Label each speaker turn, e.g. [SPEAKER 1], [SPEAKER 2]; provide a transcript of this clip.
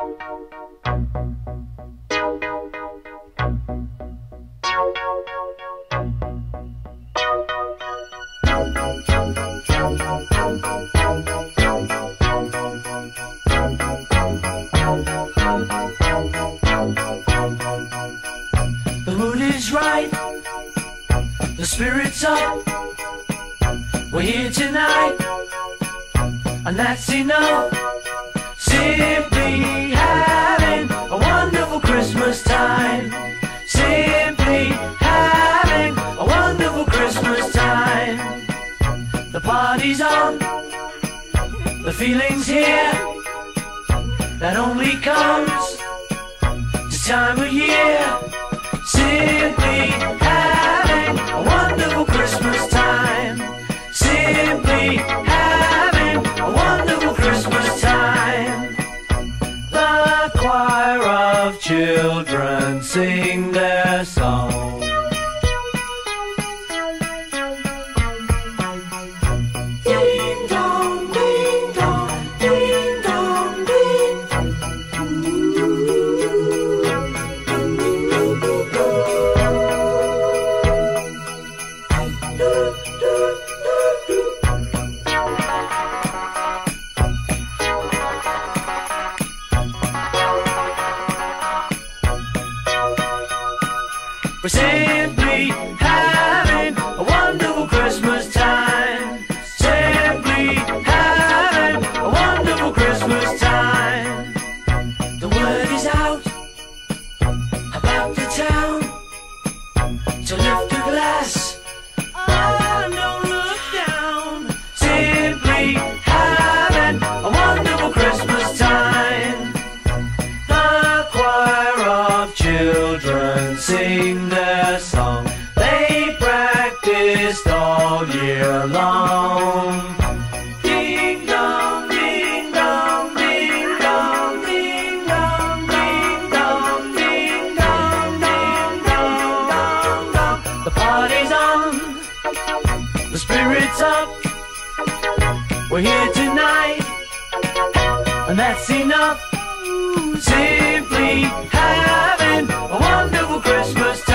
[SPEAKER 1] The mood is right, the spirit's up. We're here tonight, and that's enough. Simply having a wonderful Christmas time. Simply having a wonderful Christmas time. The party's on, the feeling's here. That only comes this time of year. Simply having a wonderful Christmas time. Simply having a wonderful Christmas time. The choir of children sing their song. Ding dong, ding dong, ding dong, ding. We're simply having a wonderful Christmas time. Simply having a wonderful Christmas time. The word is out about the town to lift a glass. Oh, don't look down. Simply having a wonderful Christmas time. The choir of children sing their song. They practiced all year long. Ding dong, ding dong, ding dong, ding dong, ding dong, ding dong, ding dong, dong, dong. The party's on, the spirit's up. We're here tonight, and that's enough. Simply having a wonderful Christmas time.